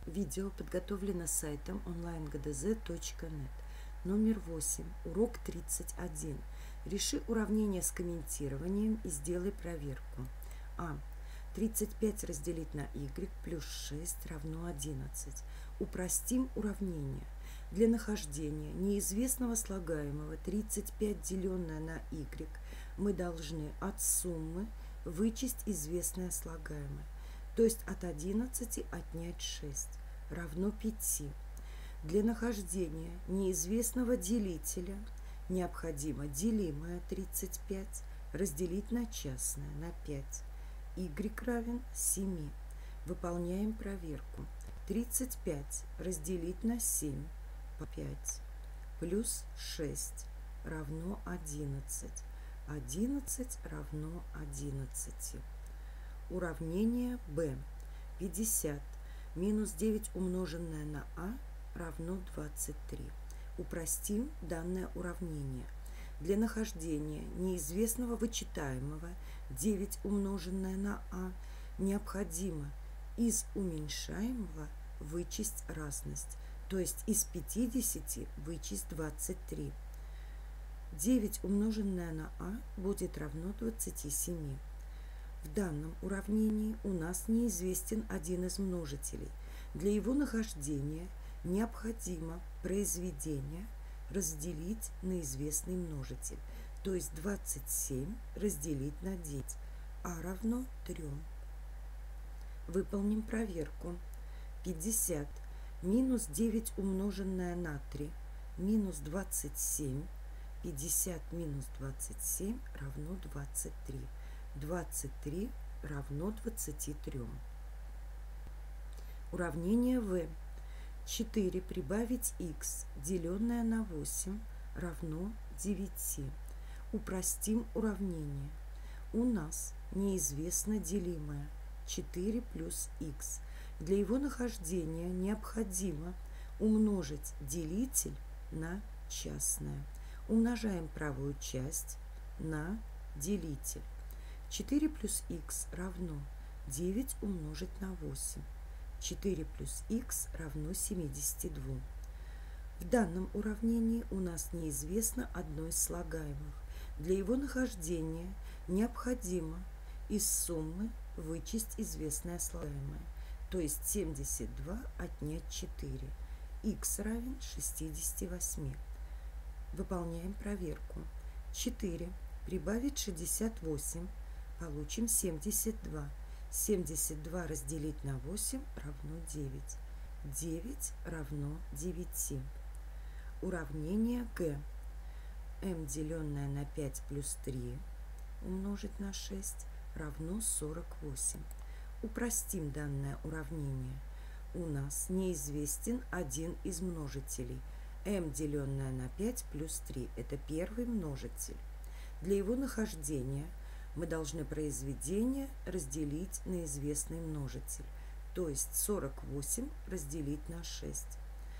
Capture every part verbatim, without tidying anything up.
Видео подготовлено сайтом онлайн гэ дэ зэ точка нет. Номер восемь. Урок тридцать один. Реши уравнение с комментированием и сделай проверку. А. тридцать пять разделить на y плюс шесть равно одиннадцать. Упростим уравнение. Для нахождения неизвестного слагаемого тридцать пять деленное на y мы должны от суммы вычесть известное слагаемое, то есть от одиннадцати отнять шесть, равно пяти. Для нахождения неизвестного делителя необходимо делимое тридцать пять разделить на частное, на пять. Y равен семи. Выполняем проверку. тридцать пять разделить на семь по пять плюс шесть равно одиннадцать. одиннадцать равно одиннадцати. Уравнение Б. пятьдесят минус девять умноженное на А равно двадцать три. Упростим данное уравнение. Для нахождения неизвестного вычитаемого девять умноженное на А необходимо из уменьшаемого вычесть разность, то есть из пятидесяти вычесть двадцать три. девять умноженное на А будет равно двадцати семи. В данном уравнении у нас неизвестен один из множителей. Для его нахождения необходимо произведение разделить на известный множитель, то есть двадцать семь разделить на девять, а равно трем. Выполним проверку. пятьдесят минус девять умноженное на три минус двадцать семь. пятьдесят минус двадцать семь равно двадцать три. двадцать три равно двадцати трём. Уравнение В. четыре прибавить х, деленное на восемь, равно девяти. Упростим уравнение. У нас неизвестно делимое четыре плюс х. Для его нахождения необходимо умножить делитель на частное. Умножаем правую часть на делитель. четыре плюс х равно девять умножить на восемь. четыре плюс х равно семидесяти двум. В данном уравнении у нас неизвестно одно из слагаемых. Для его нахождения необходимо из суммы вычесть известное слагаемое, то есть семьдесят два отнять четыре. Х равен шестидесяти восьми. Выполняем проверку. четыре прибавить шестьдесят восемь, получим семьдесят два. семьдесят два разделить на восемь равно девять. девять равно девяти. Уравнение Г. m деленное на пять плюс три умножить на шесть равно сорок восемь. Упростим данное уравнение. У нас неизвестен один из множителей. m деленное на пять плюс три – это первый множитель. Для его нахождения мы должны произведение разделить на известный множитель, то есть сорок восемь разделить на шесть.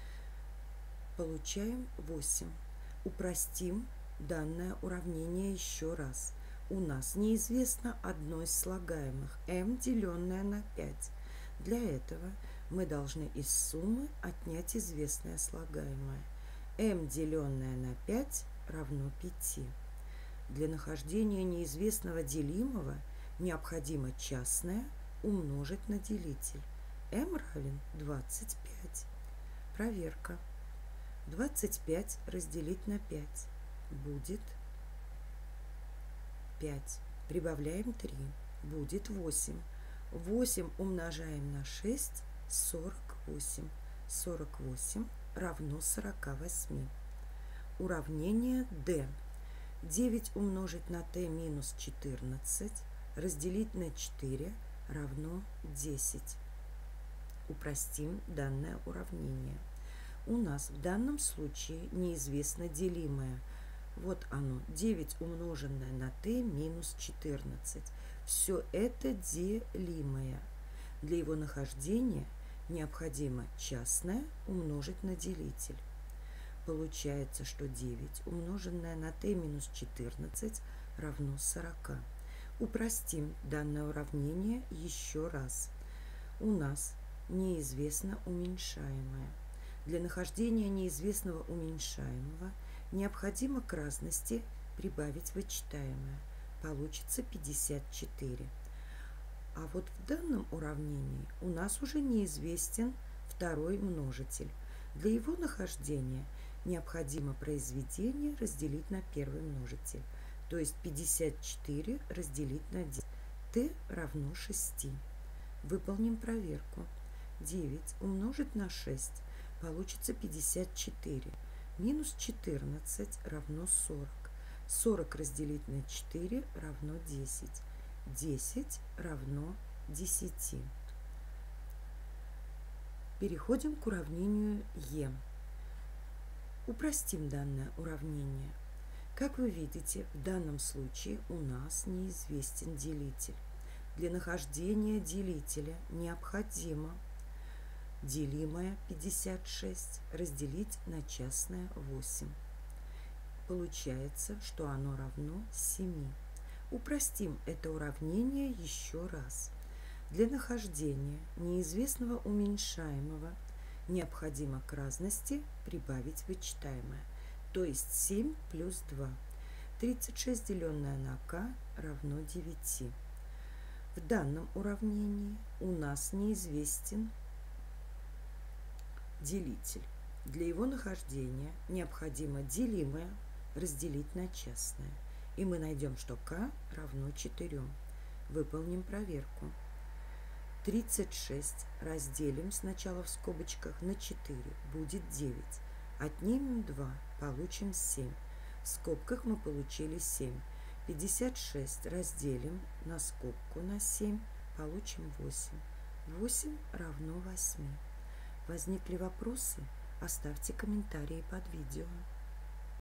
Получаем восемь. Упростим данное уравнение еще раз. У нас неизвестно одно из слагаемых m деленное на пять. Для этого мы должны из суммы отнять известное слагаемое. m деленное на пять равно пяти. Для нахождения неизвестного делимого необходимо частное умножить на делитель. m равен двадцать пять. Проверка. двадцать пять разделить на пять будет пять. Прибавляем три. Будет восемь. восемь умножаем на шесть. сорок восемь. сорок восемь равно сорока восьми. Уравнение Д. девять умножить на t минус четырнадцать разделить на четыре равно десять. Упростим данное уравнение. У нас в данном случае неизвестно делимое. Вот оно, девять умноженное на t минус четырнадцать. Все это делимое. Для его нахождения необходимо частное умножить на делитель. Получается, что девять умноженное на t минус четырнадцать равно сорока. Упростим данное уравнение еще раз. У нас неизвестно уменьшаемое. Для нахождения неизвестного уменьшаемого необходимо к разности прибавить вычитаемое. Получится пятьдесят четыре. А вот в данном уравнении у нас уже неизвестен второй множитель. Для его нахождения необходимо произведение разделить на первый множитель. То есть пятьдесят четыре разделить на десять. T равно шести. Выполним проверку. девять умножить на шесть получится пятьдесят четыре. Минус четырнадцать равно сорок. сорок разделить на четыре равно десять. десять равно десяти. Переходим к уравнению Е. Упростим данное уравнение. Как вы видите, в данном случае у нас неизвестен делитель. Для нахождения делителя необходимо делимое пятьдесят шесть разделить на частное восемь. Получается, что оно равно семи. Упростим это уравнение еще раз. Для нахождения неизвестного уменьшаемого необходимо к разности прибавить вычитаемое, то есть семь плюс два. тридцать шесть деленное на k равно девяти. В данном уравнении у нас неизвестен делитель. Для его нахождения необходимо делимое разделить на частное. И мы найдем, что k равно четырем. Выполним проверку. тридцать шесть разделим сначала в скобочках на четыре, будет девять. Отнимем два, получим семь. В скобках мы получили семь. пятьдесят шесть разделим на скобку на семь, получим восемь. восемь равно восьми. Возникли вопросы? Оставьте комментарии под видео.